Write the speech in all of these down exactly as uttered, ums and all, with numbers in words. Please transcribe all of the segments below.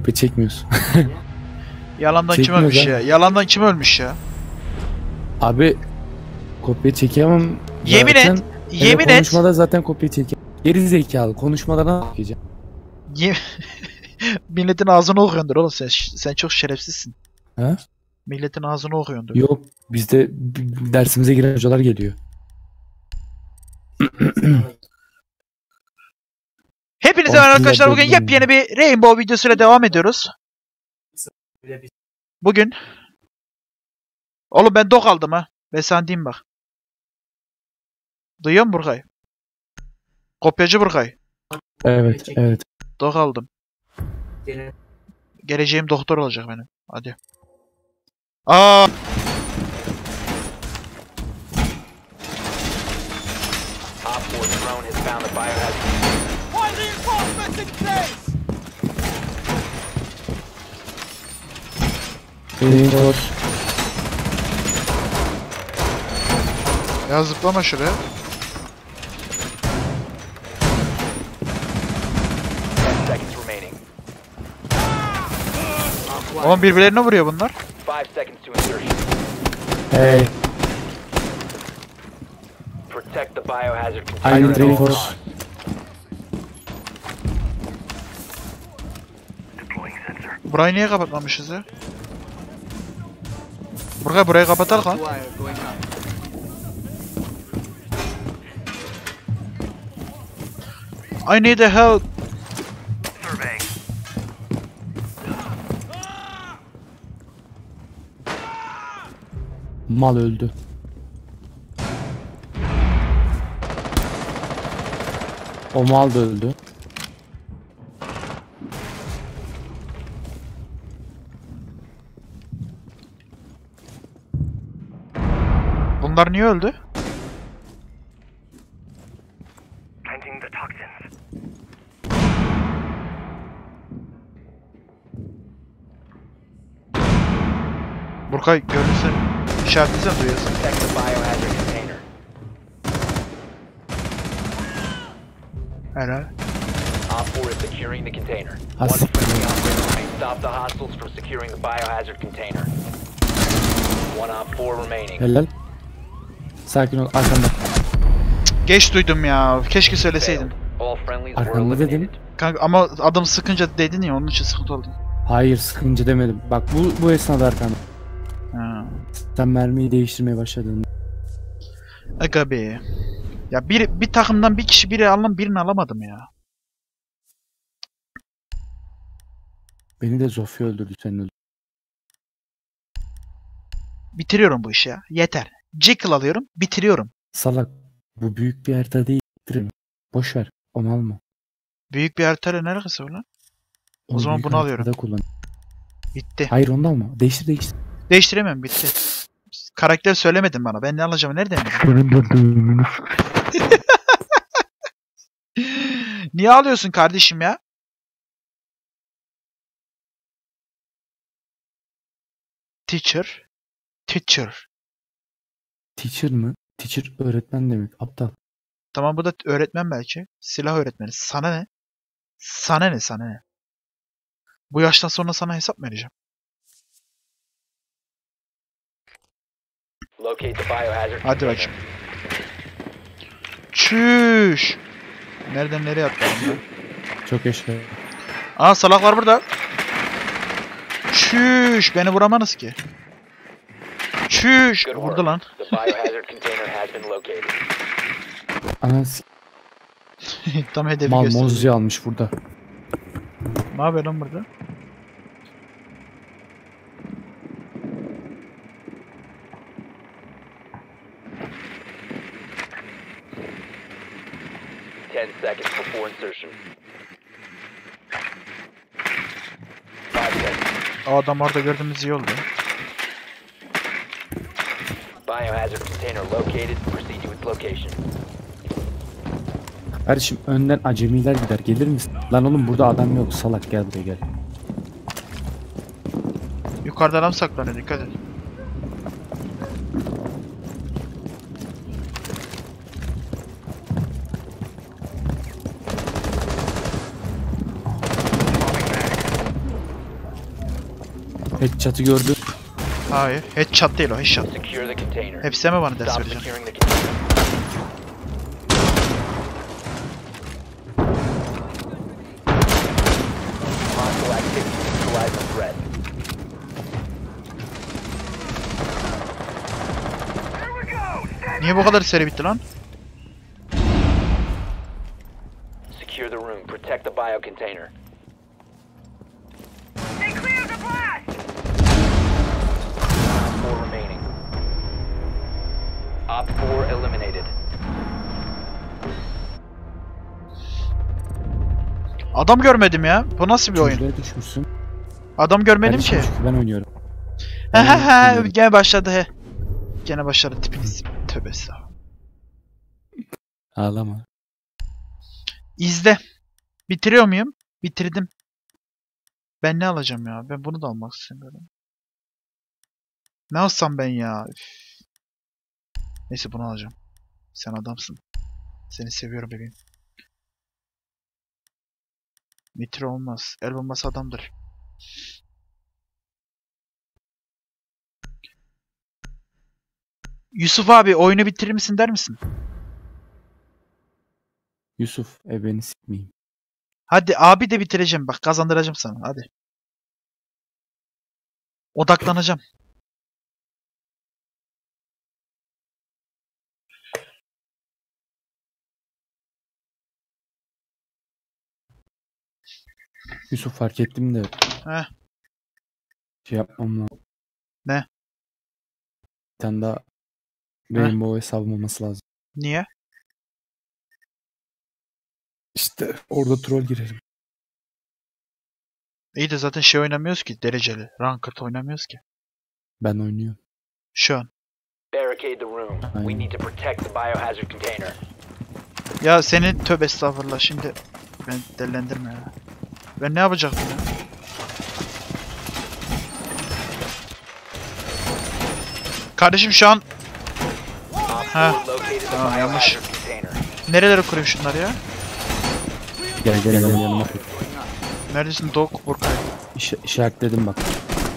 kopya çekmiyorsun. Yalandan kim ölmüş ya? Yalandan kim ölmüş ya? Abi kopya çekemem. Yemin zaten. et. Yemin et. Konuşmada zaten kopya çekemem. Geri zekalı. Konuşmada ne yapacağım? Ye Milletin ağzını okuyordur oğlum sen. Sen çok şerefsizsin. He? Milletin ağzını okuyordur. Yok. Bizde dersimize giren hocalar geliyor. Hepinize merhaba arkadaşlar. Bugün yepyeni bir Rainbow videosuyla devam ediyoruz. Bugün oğlum ben dok aldım ha. Ben sana diyeyim bak. Duyuyor musun Burkay? Kopyacı Burkay. Evet, evet. Dok aldım. Geleceğim doktor olacak benim. Hadi. Aa! Reinforce. Ya zıplama şuraya. Oğlum birbirlerine vuruyor bunlar. Hey. I need reinforce. Burayı niye kapatmamışız ya? Burayı burayı kapatalım lan. I need a help. Mal öldü. O mal da öldü. Bunlar niye öldü? Burkay görürsen işaretlesen duyuyorsun. Helal. Hasik. Helal. Sakin ol, arkanda. Geç duydum ya. Keşke söyleseydin. Arkanda dedim. Kanka ama adam sıkınca dedin ya, onun için sıkıntı oldu. Hayır, sıkıntı demedim. Bak bu bu esnada arkanda. Ha. Sen mermiyi değiştirmeye başladın. Aga be. Ya bir bir takımdan bir kişi biri aldım, birini alamadım ya. Beni de Zofia öldürdü, sen öldürdün. Bitiriyorum bu işi ya. Yeter. Jekyll alıyorum, bitiriyorum. Salak. Bu büyük bir harita değil. Boş ver. Onu alma. Büyük bir haritayla ne alakası var lan? O Onu zaman büyük bunu alıyorum. kullan. Bitti. Hayır, onu da alma. Değiştir değiştir. Değiştiremem, bitti. Karakter söylemedin bana. Ben ne alacağımı nereden Benim de düğümünü. Niye alıyorsun kardeşim ya? Teacher. Teacher. Teacher mı? Teacher öğretmen demek. Aptal. Tamam, bu da öğretmen belki. Silah öğretmeni. Sana ne? Sana ne sana ne? Bu yaştan sonra sana hesap mı vereceğim? Hadi bakayım. Çüş. Nereden nereye atladın ben? Çok yaşa. Aa, salak var burada. Çüş. Beni vuramaz ki. Çüş. Vurdu lan. Anas. Tam hedefi Mal gösterdi. Mozzi almış burada. Ne haber lan burada? ten seconds before insertion. O adam orada gördüğümüz iyi oldu. Biohazard container located. Proceed to its location. Kardeşim önden acemiler gider. Gelir misin? Lan oğlum burada adam yok. Salak, gel buraya gel. Yukarıda adam saklanıyor, dikkat et. Headshot'ı gördüm. Hayır. Headshot değil o, headshot. Secure the container. Hepsi mi bana ders Stop vereceğim? securing the container. Hostile activity neutralize the threat. Niye bu kadar seri bitti lan? Secure the room. Protect the bio container. Stay clear of the blast! Four remaining. Op four eliminated. Adam görmedim ya. Bu nasıl bir oyun? Şuraya düşmüşsün. Adam görmedim ki. Kardeşim çünkü ben oynuyorum. He he he. oynuyorum. Gene başladı he. Gene başladı tipiniz. Tövbe estağfurullah. Ağlama. İzle. Bitiriyor muyum? Bitirdim. Ben ne alacağım ya? Ben bunu da almak istemiyorum. Ne alsam ben ya? Üf. Neyse bunu alacağım. Sen adamsın. Seni seviyorum bebeğim. Mitre olmaz. El bombası adamdır. Yusuf abi oyunu bitirir misin der misin? Yusuf ebeni sikmeyeyim. Hadi abi de bitireceğim. Bak kazandıracağım sana. Hadi. Odaklanacağım. Yusuf fark ettim de Heh. şey yapmam lazım. Ne? Bir tane daha Rainbow hesabım olması lazım. Niye? İşte orada troll girelim. İyi de zaten şey oynamıyoruz ki. Dereceli. Ranked oynamıyoruz ki. Ben oynuyorum. Şu an. Barricade the room. We Aynen. need to protect the biohazard container. Ya senin tövbe estağfurullah şimdi. Ben delilendirme ya. Ben ne yapacaktım ya? Kardeşim şu an Ha, Located the tamam, yanlış. biohazard container. nerelere kurayım şunları ya? Gel gel gel yanıma. Neredesin Dok Burkay? İş, işaretledim bak.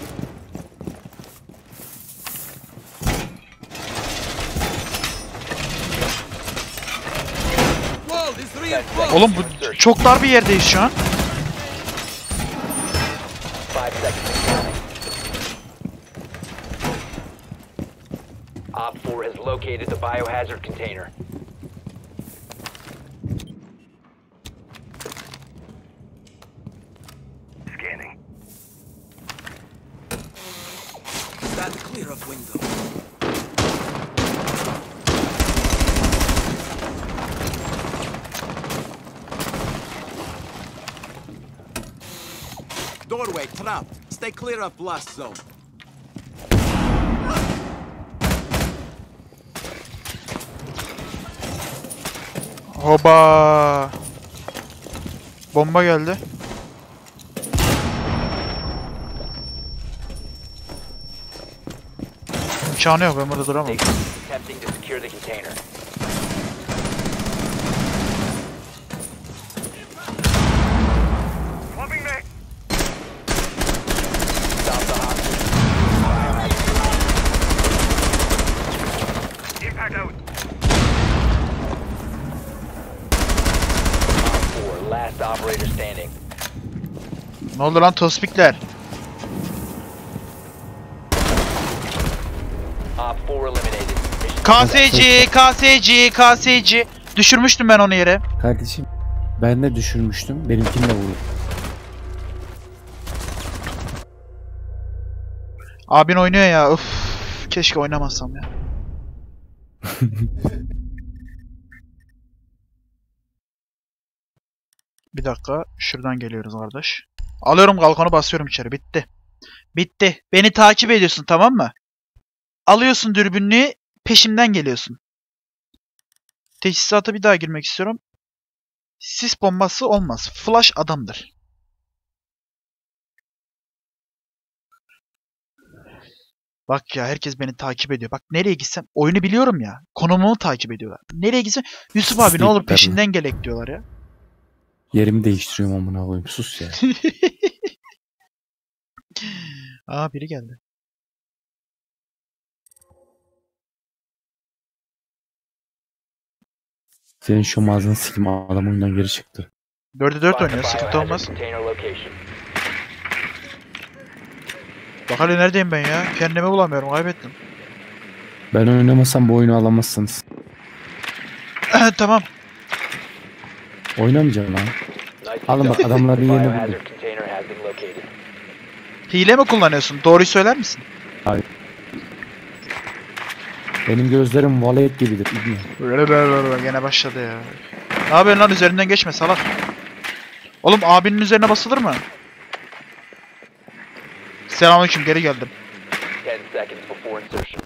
Oğlum bu çok dar bir yerdeyiz şu an. Five seconds and counting. Op four has located the biohazard container. Scanning. Stand clear of window. Doorway trapped. Stay clear of blast zone. Hoba. Bomba geldi. İmkanı yok, ben burada duramam. Attempting to secure the container. Swapping back. Stop the hostage. Impact out. Op four, last operator standing. Ne oldu lan tospikler? Op four eliminated. Mission K S C, K S C, K S C. Düşürmüştüm ben onu yere. Kardeşim ben de düşürmüştüm. Benimkini de vurdu. Abin oynuyor ya. Uf, keşke oynamasam ya. Bir dakika, şuradan geliyoruz kardeş. Alıyorum kalkanı, basıyorum içeri. Bitti. Bitti. Beni takip ediyorsun, tamam mı? Alıyorsun dürbünlüğü, peşimden geliyorsun. Teçhizata bir daha girmek istiyorum. Sis bombası olmaz. Flash adamdır. Bak ya, herkes beni takip ediyor. Bak nereye gitsem oyunu biliyorum ya. Konumumu takip ediyorlar. Nereye gitsem Yusuf abi ne olur Sniper mi? peşinden gelek diyorlar ya. Yerimi değiştiriyorum amına koyayım. Sus ya. Aa biri geldi. Senin şu mağazını sikim adam oyundan geri çıktı. dörde dört Find the oynuyor, sıkıntı biohazard olmaz. container location. Bak hele neredeyim ben ya? Kendimi bulamıyorum, kaybettim. Ben oynamasam bu oyunu alamazsınız. Tamam. Oynamayacağım lan. Nicely Alın bak done. adamların The yerini buldum. biohazard container has been located. Hile mi kullanıyorsun? Doğruyu söyler misin? Benim gözlerim valet gibidir. İbni. Gene başladı ya. Ne yapıyorsun lan, üzerinden geçme salak. Oğlum abinin üzerine basılır mı? Selamünaleyküm, geri geldim. ten seconds before insertion.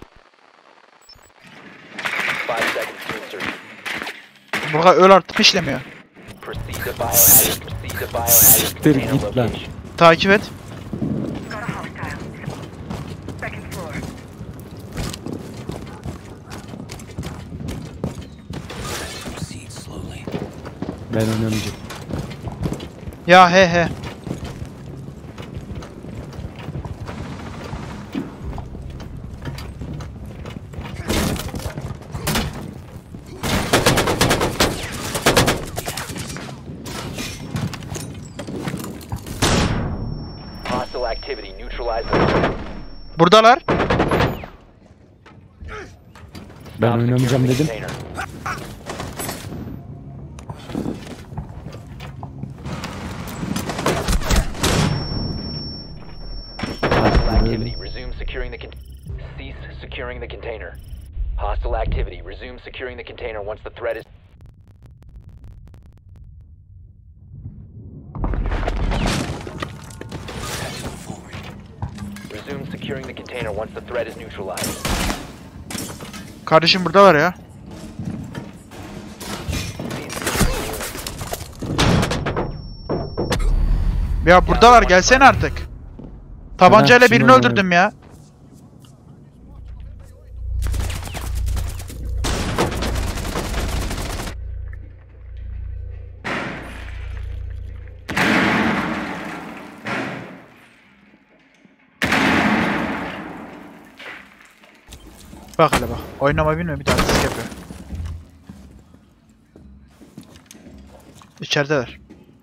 five seconds to insertion. Burada öl artık işlemiyor. Proceed to biohazard. Proceed to biohazard Siktir container git lan. location. Takip et. Got a hostile. Second floor. Proceed slowly. Ben oynamayacağım. Ya he he. Hostile activity. Neutralize the threat. Buradalar. Ben Stop oynamayacağım securing the dedim. container. Hostile activity. Resume securing the con- Cease securing the container. Hostile activity. Resume securing the container once the threat is. Resume securing the container once the threat is neutralized. Kardeşim buradalar ya. Ya buradalar, gelsene artık. Tabancayla şunu birini alalım. öldürdüm ya. Bak hele bak. Oynama bilmiyor, bir tane siz yapıyor. İçerideler.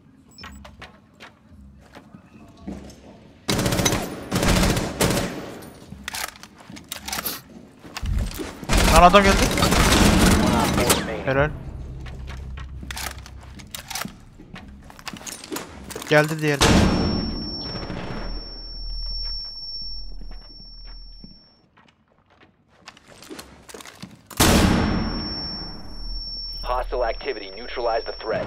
Lan adam geldi. Four remaining. Helal. Geldi diğeri de. Hostile activity. Neutralize the threat.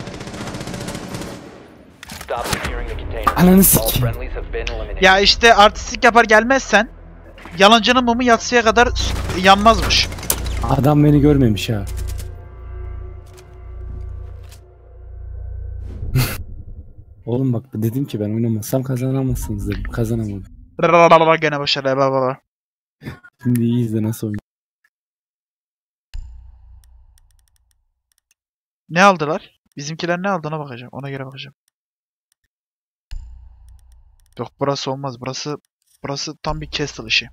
Stop securing the container. Ananı All sikeyim. friendlies have been eliminated. Ya işte artistik yapar gelmezsen yalancının mumu yatsıya kadar s- yanmazmış. Adam beni görmemiş ha. Oğlum bak dedim ki ben oynamazsam kazanamazsınız dedim. Kazanamadım. Rrrr, gene başarılı. Baba baba. Şimdi iyi izle nasıl oynuyor. Ne aldılar? Bizimkiler ne aldığına bakacağım. Ona göre bakacağım. Yok burası olmaz. Burası burası tam bir castle işi.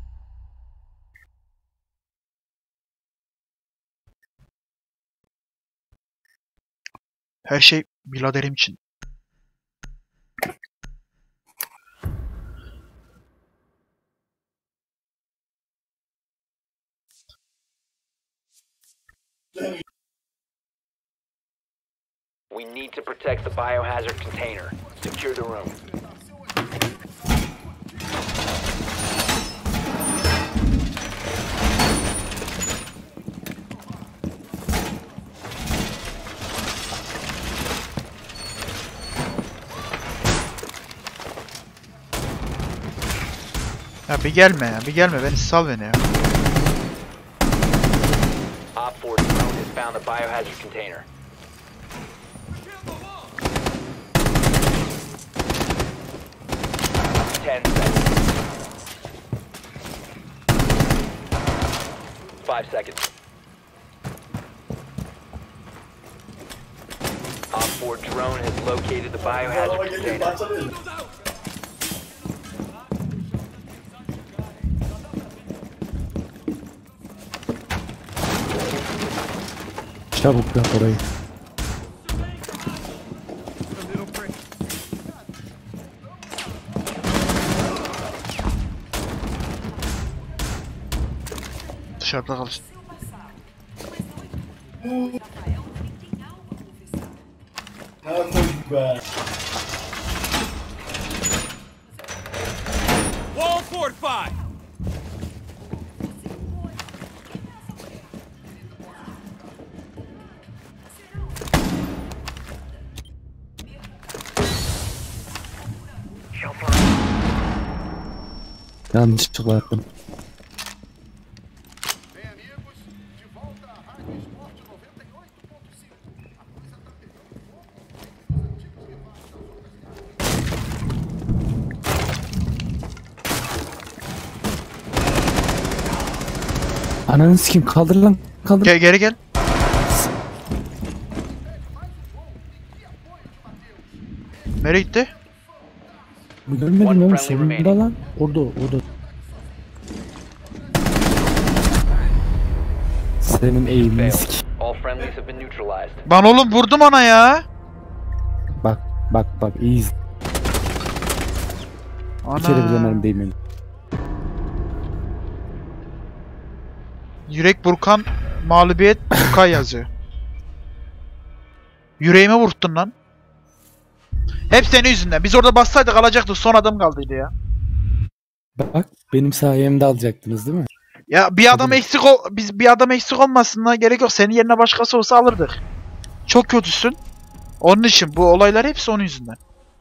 Her şey biraderim için. We need to protect the biohazard container. Secure the room. Ya bir gelme ya. Bir gelme. Beni sal beni ya. Op four drone has found the biohazard container. Ten seconds. Five seconds. Op four drone has located the biohazard container. Çabuk yap orayı. Dışarıda kalsın. Wall fortified. Yanlışlıkla yaptım. Ananı sikeyim, kaldır lan, kaldır. Gel geri gel. Nereye gitti? Görmedim oğlum, sonunda lan. Orada, orada. Senin eğimini Failed. sik. All friendlies have been neutralized. Ben oğlum vurdum ona ya. Bak, bak, bak, iyi izle. Bir kere bile Ana. benim değmedi. Yürek burkan, mağlubiyet burkan yazıyor. Yüreğime vurttun lan. Hep senin yüzünden. Biz orada bassaydık alacaktık. Son adım kaldıydı ya. Bak, benim sayemde alacaktınız değil mi? Ya bir adam Tabii. eksik ol, biz bir adam eksik olmasına gerek yok. Senin yerine başkası olsa alırdık. Çok kötüsün. Onun için bu olaylar hepsi onun yüzünden.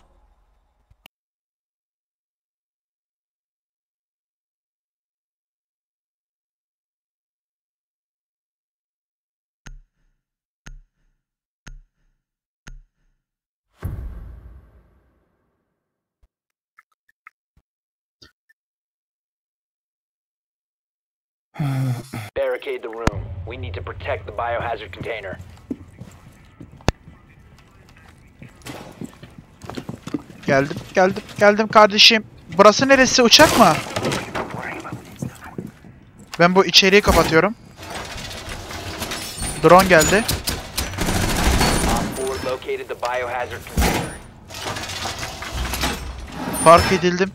Barricade the room. We need to protect the biohazard container. Geldim, geldim, geldim kardeşim. Burası neresi? Uçak mı? Ben bu içeriği kapatıyorum. Drone geldi. Op four located the biohazard container. Fark edildim.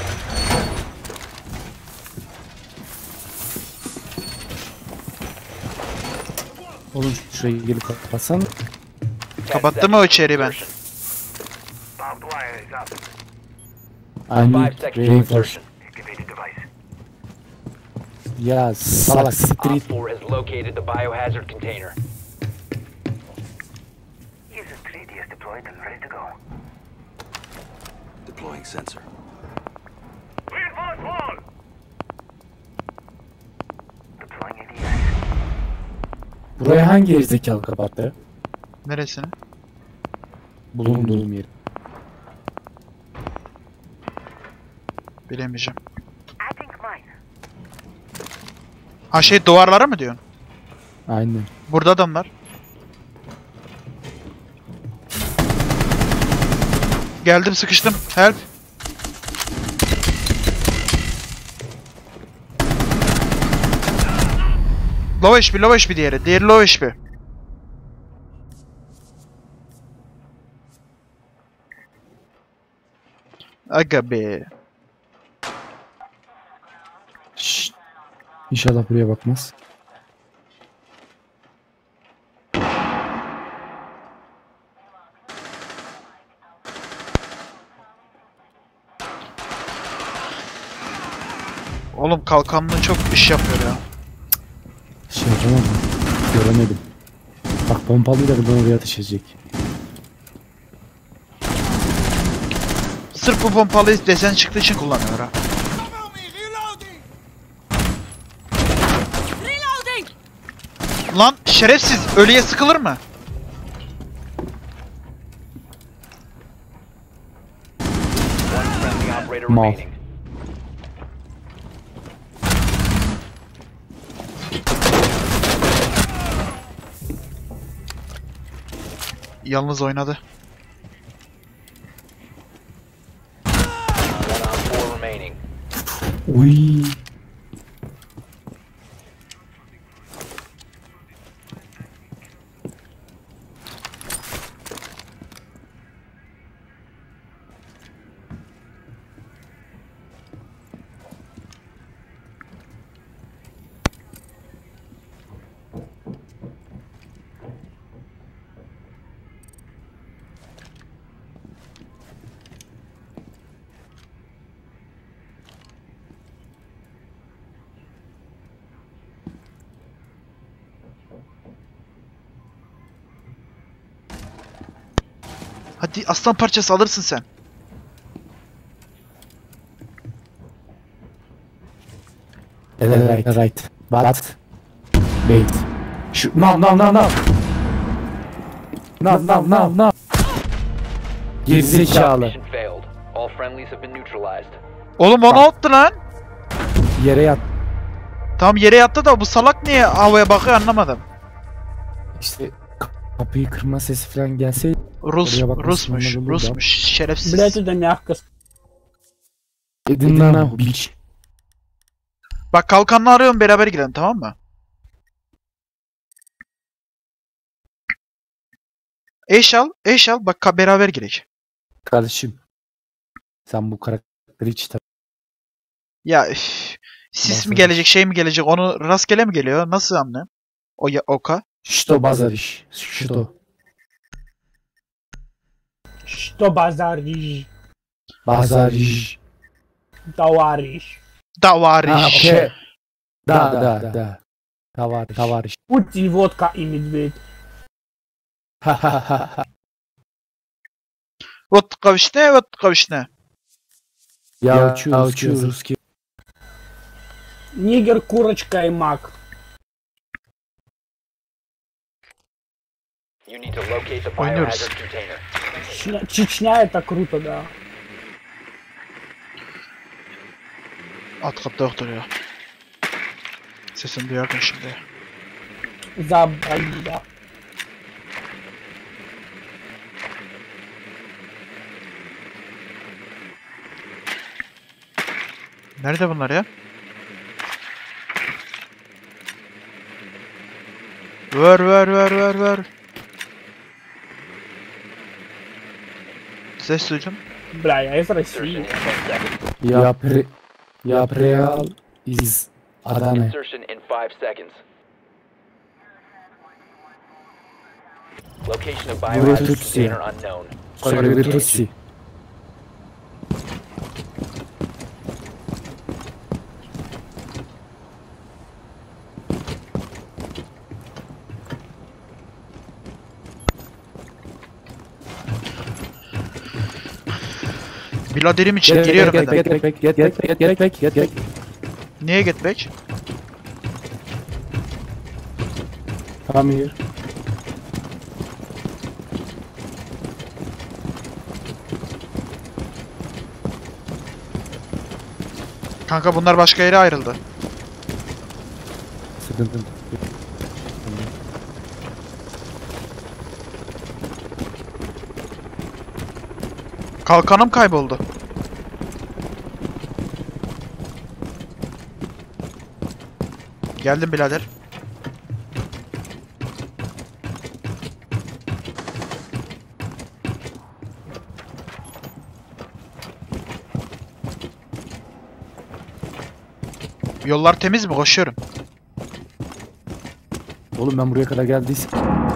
Oğlum şuraya gelip kapatsan. Ten Kapattım o seconds içeriği ben. insertion. Barbed wire is up. I Five need seconds to reinforce. insertion. Activated device. Ya salak street. Op four has located the biohazard container. User three D is deployed and ready to go. Deploying sensor. Reinforce wall! Deploying A D S. Buraya hangi gerizekalı kapattı? Neresini? Bulunduğum yeri. Bilemeyeceğim. Adding mine. Ha şey duvarlara mı diyorsun? Aynen. Burada adamlar. Geldim, sıkıştım. Help. Low H P, low H P diğeri. Diğeri low H P. Aga be. Şşt. İnşallah buraya bakmaz. Oğlum kalkanlı çok iş yapıyor ya. Şey yapamadım. Göremedim. Bak pompalıyla buradan oraya ateş edecek. Sırf bu pompalıyı desen çıktığı için kullanıyor ha. Lan şerefsiz, ölüye sıkılır mı? One friendly operator Mal. remaining. Yalnız oynadı. One op four remaining. Uy. Hadi aslan parçası alırsın sen. Evet, right, right. But wait. Şu no no no no. No no no no. Gerizekalı. Mission failed. All friendlies have been neutralized. Oğlum o ne yaptı lan? Yere yat. Tam yere yattı da bu salak niye havaya bakıyor anlamadım. İşte kapıyı kırma sesi falan gelseydi. Rus, Oraya bakması Rusmuş, normal olurdu Rusmuş, şerefsiz. Блять, это мягко. Edin lan biç. Bak kalkanını arıyorum beraber gidelim tamam mı? Eş al, eş al bak ka- beraber girek. Kardeşim. Sen bu karakteri hiç tab- Ya üf, sis Bazar mi gelecek şey mi gelecek onu rastgele mi geliyor nasıl anlayayım? O ya oka. Что базаришь? Что? Что базаришь, Базаришь. товарищ? Davariş. Ha, okey. Da da da. Товарищ. Товарищ. Пути, водка и медведь. Ha ha ha ha. Vodka vişne, vodka vişne. Я учу учу русский. Нигер, курочка и мак. You need to locate the Oynuyoruz. biohazard container. Чечня, Чечня это круто, да. Alt katta yoktur ya. Sesini duyarken şimdi. Забрали, да. Nerede bunlar ya? Ver ver ver ver ver. Ses duydum. Бля, я из Insertion России. in ten seconds. Я при... Я приехал из Аданы. Insertion in five seconds. Location of Buraya biohazard Tutsi. container unknown. Söylevi Tutsi. Biladerim için giriyorum Get hemen. get get get get get get get get get. Niye gitmek? Come here. Kanka bunlar başka yere ayrıldı. Sıkıntı. Kalkanım kayboldu. Geldim birader. Yollar temiz mi? Koşuyorum. Oğlum ben buraya kadar geldiysem.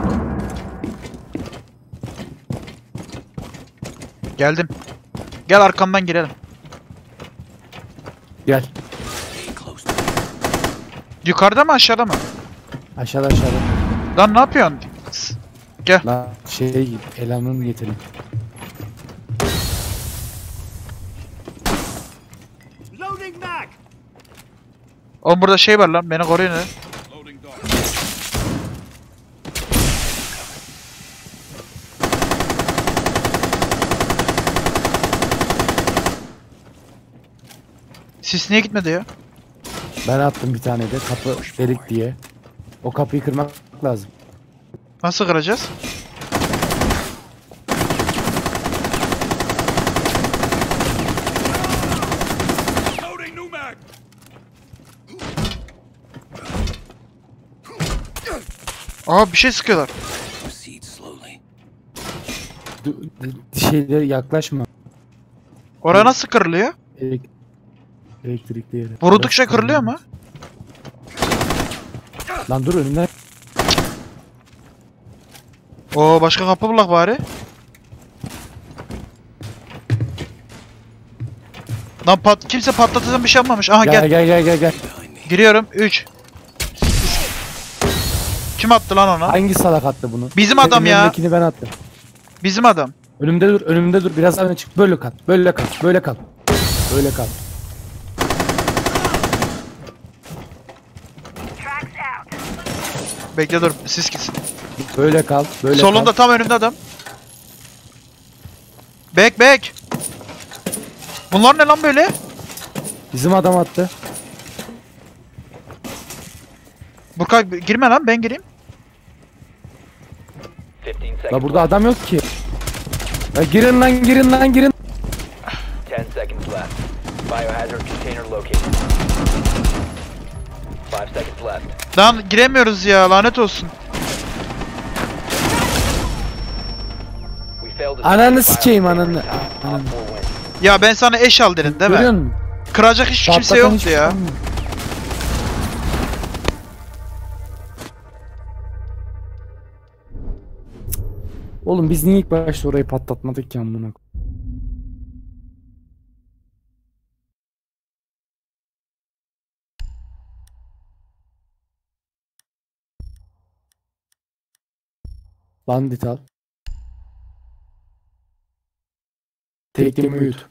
Geldim. Gel arkamdan girelim. Gel. Yukarıda mı aşağıda mı? Aşağıda aşağıda. Lan ne yapıyorsun? S- Gel. Lan şey Elan'ın getirin. Loading back. Oğlum burada şey var lan. Beni koruyun lan. Loading dog. Sis niye gitmedi ya? Ben attım bir tane de kapı delik diye. O kapıyı kırmak lazım. Nasıl kıracağız? Loading new mag. Aa bir şey sıkıyorlar. Proceed slowly. Du- du- şeylere yaklaşma. Oraya nasıl kırılıyor? Elek- elektrikli yere. Vurdukça kırılıyor mu? Lan dur önümden. Oo başka kapı bulak bari. Lan pat kimse patlatılan bir şey yapmamış. Aha Gel gel. gel gel gel gel. Giriyorum. üç. Kim attı lan onu? Hangi salak attı bunu? Bizim adam Benim ya. önümdekini ben attım. Bizim adam. Önümde dur, önümde dur. Biraz öne çık. Böyle kal. Böyle kal. Böyle kal. Böyle kal. Tracks out. Bekle dur. Siz gitsin. Böyle kal. Böyle Solunda kal. tam önümde adam. Back back. Bunlar ne lan böyle? Bizim adam attı. Burkay girme lan, ben gireyim. fifteen seconds. La burada adam yok ki. Ya girin lan, girin lan, girin. ten seconds left. Biohazard container located. five seconds left. Lan giremiyoruz ya, lanet olsun. We failed to Ananı secure sikeyim, biohazard ananı. container. Op four wins. Ya ben sana eş al dedim değil mi? Görüyor musun? Kıracak hiç kimse Patlatan yoktu hiçbir ya. şey yok. Oğlum biz niye ilk başta orayı patlatmadık ki amına? Bandit al. Take the mute.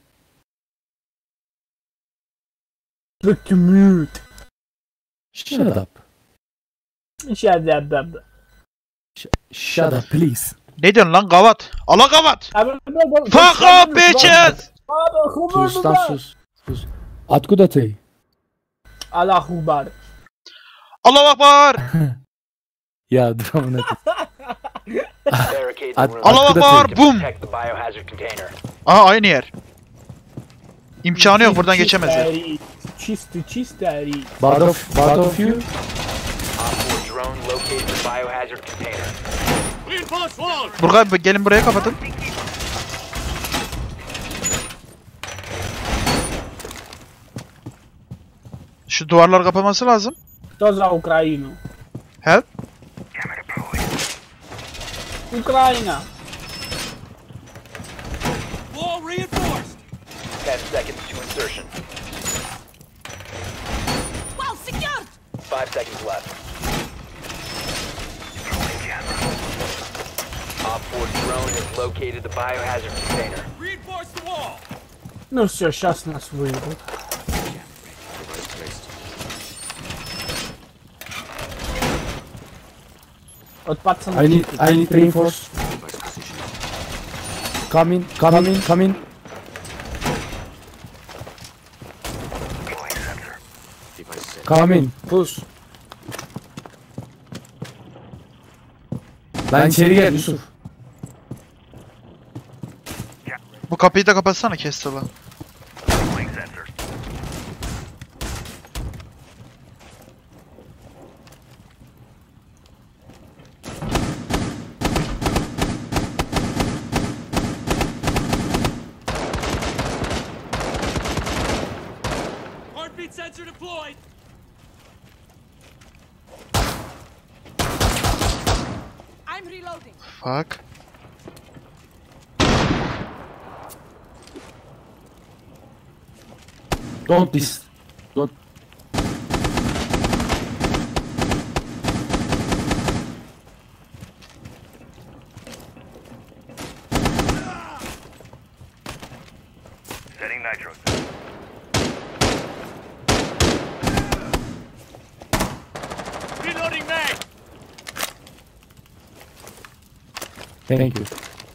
Trick to mute. Shut up. Shut up. Shut up please. Ne diyorsun lan gavat? Ala gavat! Fuck Fuck up bitches! Sus lan sus. Sus. Atku da tey. Allahu Akbar. Allah akbar! Ya dur amına. Barricade the At- room Allah Atkıda akbar! tek. to Bum! protect the biohazard container. Aha aynı yer. İmkanı yok, buradan geçemezler. Çisti çisteri. Bad of, bad of you. Op four drone located the biohazard container. Reinforce walls! Burkay gelin buraya kapatın. Şu duvarlar kapaması lazım. To za Ukrainu. Help. Ukraina. Wall reinforced! ten seconds to insertion. Well secured! five seconds left. Op four drone has located the biohazard container. Reinforce the wall! Ну все, сейчас нас выйдут. Вот пацаны. I need, I need reinforce. Come in, come in, come in. Come in, push. Lan içeri gel Yusuf. Bu kapıyı da kapatsana Kestel'a. Heartbeat sensor deployed! I'm reloading. Fuck. Don't this. Don't. Setting nitro. Reloading mag! Thank you.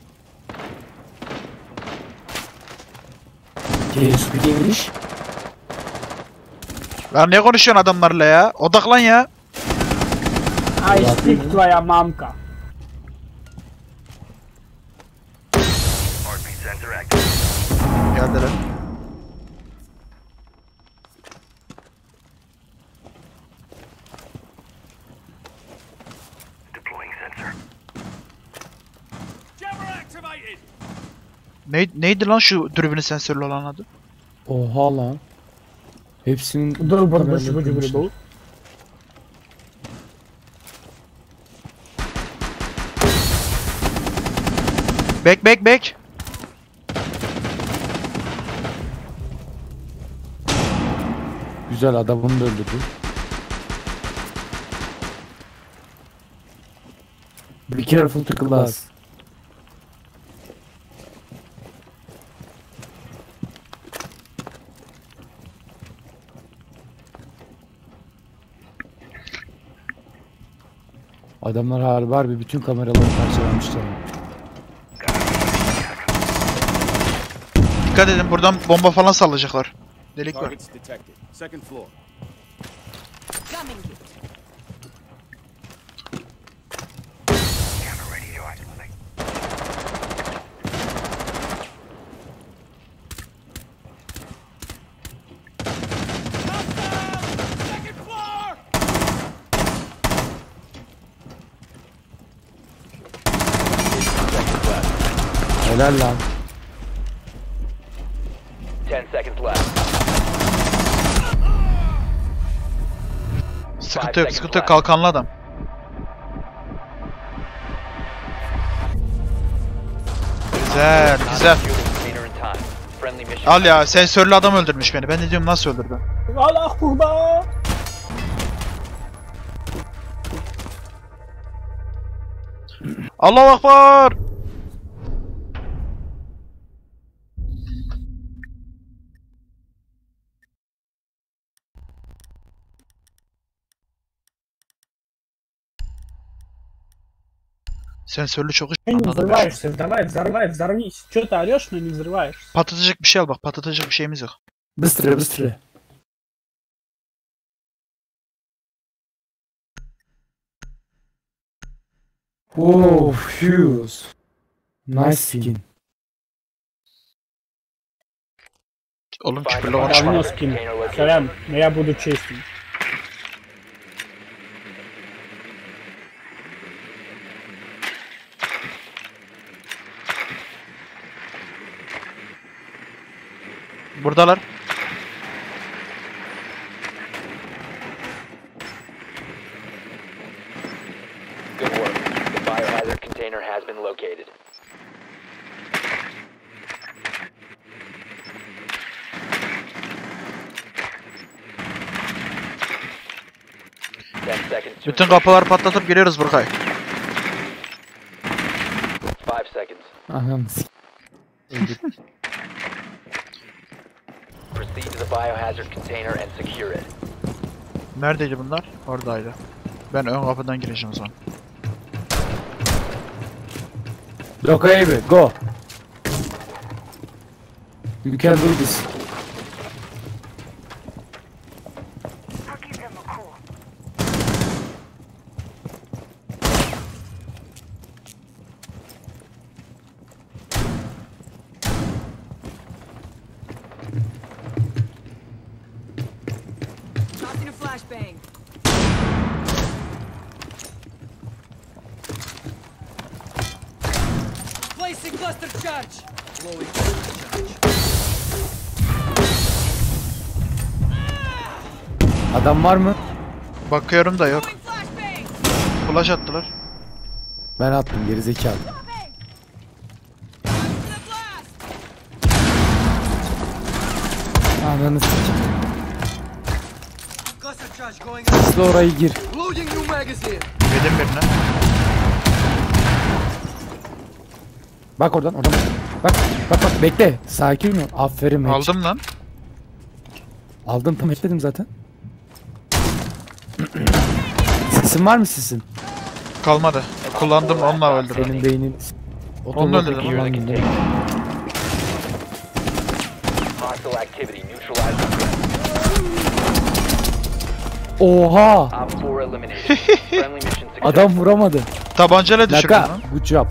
Can you speak English? Lan ne konuşuyorsun adamlarla ya? Odaklan ya. I speak твоя мамка. Heartbeat sensor active. Geldiler. Deploying sensor. Jammer activated! Ne, neydi lan şu dürbünü sensörlü olan adı? Oha lan. Hepsinin Dur dur kamerayla dur dur dur koymuşlar. dur. Back back back. Güzel, adamını da öldürdü. Be careful to glass. Adamlar harbi harbi bütün kameraları parçalamışlar. Dikkat edin, buradan bomba falan sallayacaklar. Delik var. Targets detected. Second floor. Coming. Camera radio activating. Second floor! Helal lan. Ten seconds left. Sıkıntı yok, sıkıntı yok. Kalkanlı adam. Güzel, güzel. Container in time. Friendly mission. Al ya, sensörlü adam öldürmüş beni. Ben de diyorum nasıl öldürdü? Allah kurban. Allahu Ekber! Sensörlü çok iş. Не Anladım ben. взрываешься, давай, взорвай, взорвись. Чё ты орёшь, но не взрываешься? Patlatacak bir şey al bak. Patlatacak bir şeyimiz yok. Bıstıra bıstıra. Oh, Hughes. Nice skin. Oğlum Find küfürle the konuşma. Равно biohazard скин. container location. Сорян, но я буду честен. Buradalar. Good work. The biohazard container has been located. Ten seconds to Bütün kapıları patlatıp giriyoruz Burkay. five seconds. Anam sik. Proceed to the biohazard container and secure it. Neredeydi bunlar? Oradaydı. Ben ön kapıdan gireceğim o zaman. Okay, baby, go. You can do this. I'll give them a call. Tossing a flashbang. Placing cluster charge. Adam var mı? Bakıyorum da yok. Throwing flashbang. Flash attılar. Ben attım gerizekalı. Dropping. The blast. Ananı sikeyim. Cluster charge going Hızlı orayı gir. Loading new magazine. Yedim birine. Bak oradan oradan. Bak bak bak bekle. Sakin ol. Aferin. Mehmet. Aldım lan. Aldım tam ekledim zaten. Sesin var mı sesin? Kalmadı. Kullandım, onunla öldürdüm. Senin beynin. Onunla öldürdüm. kullandın değil mi? Hostile activity. Neutralize the threat. Oha! Op four eliminated. Friendly mission success. Adam vuramadı. Tabancayla düşürdüm Laka. lan. Good job.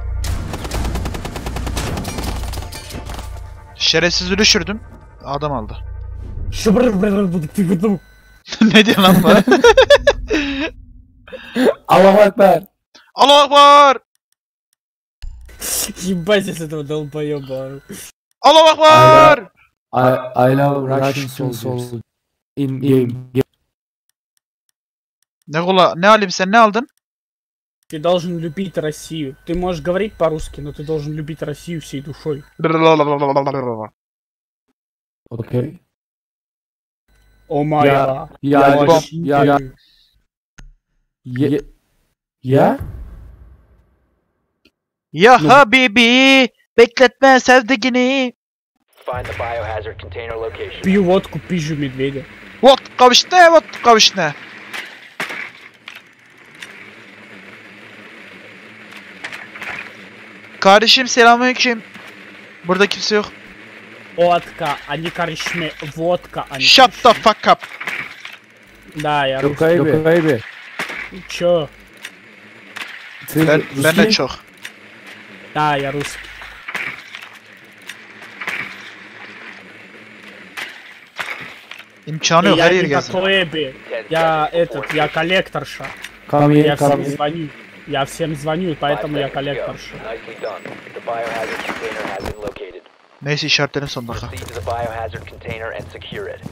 Şerefsizi düşürdüm. Adam aldı. Шубр-бр-бр-бр-бр-бр. Ne diyor lan bu? Allahu Ekber. Allahu Ekber! Ебать я с этого долбоёба. Allahu Ekber! I, I love Russian soldiers. In game. Ne kola, ne alayım sen, ne aldın? Ты должен любить Россию. Ты можешь говорить по-русски, но ты должен любить Россию всей душой. Okay. О моя. Ya Bom. ya ya ya ya Ya Habibi, bekletme sevdiğini. Find the biohazard container location. Пью водку, пизжу медведя. Vot kavuşne, vot kavuşne. Kardeşim selamünaleyküm. Burada kimse yok. Водка, они karışma, vodka, они Shut the fuck up. Да, я Yok русский. ayıbı. Yok ayıbı. Чё? Ben, ben de çok. Да, я русский. İmkanı yok, Я her yeri не gezdim. такой бы. Я этот, я коллекторша. Come Я here, come всем here. звоню. Я всем звоню, Five поэтому я seconds to go. коллекторша. Nicely done. The biohazard container has been located. Neyse işaretlerim son dakika. Proceed to the biohazard container and secure it.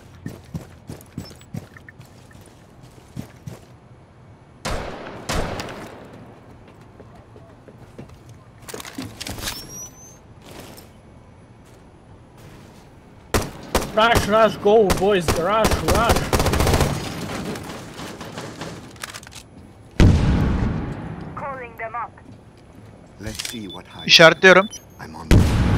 Rush, rush, go, boys, rush, rush. Calling them up. Let's see what hides. İşaretliyorum. I'm on.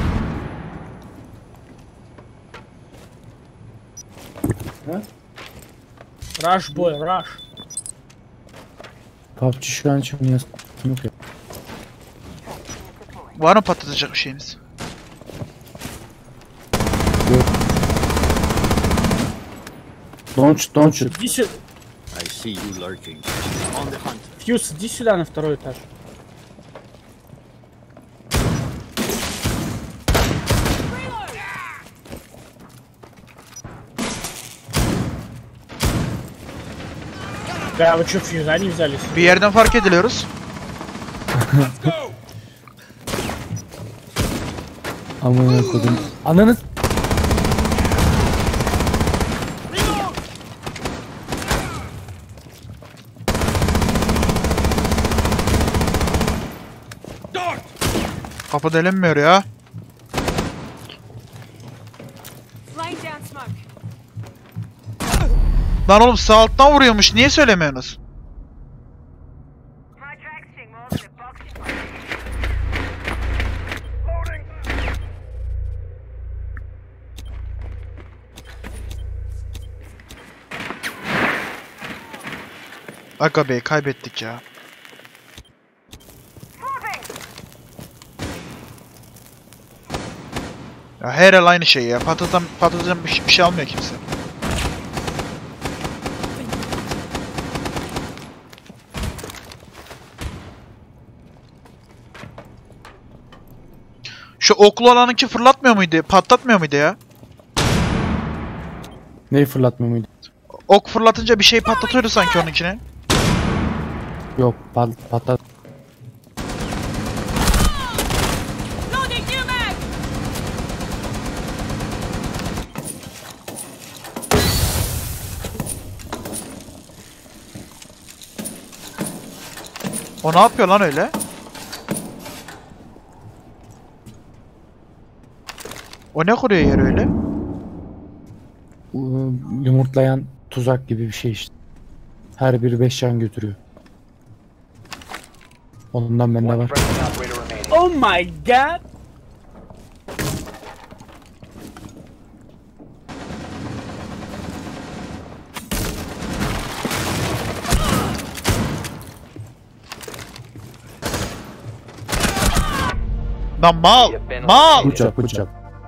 Rush, boy, rush. P U B G şu an için yok ya. Var mı patlatacak bir şeyiniz? Don't shoot, don't shoot. Иди сюда. I see you lurking. On the hunt. Фьюз, иди сюда на второй этаж. Да, вы что, фьюза не взяли? Bir yerden fark ediliyoruz. Amına kodum. Ananı. Kapı delinmiyor ya. Laying down smoke. Lan oğlum sağ alttan vuruyormuş. Niye söylemiyorsunuz? My tracks seem more than a box. Loading. Aga be kaybettik ya. Moving. Ya her el aynı şey ya. Patladan patladan bir, şey- bir şey almıyor kimse. Şu oklu olanınki fırlatmıyor muydu? Patlatmıyor muydu ya? Neyi fırlatmıyor muydu? Ok fırlatınca bir şey patlatıyordu sanki onunkine. Yok pat, patlat. Loading new mag. O ne yapıyor lan öyle? O ne kuruyor yer öyle? Iı, Yumurtlayan tuzak gibi bir şey işte. Her biri beş can götürüyor. Ondan bende One var. friendly operator remaining. Oh my god! Lan mal! Mal! Bıçak bıçak.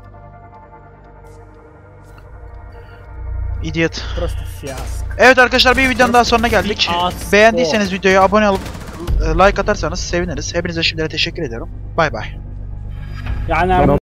Idiot. Просто фиаско. Evet arkadaşlar bir videonun daha sonuna geldik. Fiasco. Beğendiyseniz videoya abone olup e, like atarsanız seviniriz. Hepinize şimdiden teşekkür ediyorum. Bay bay. Yani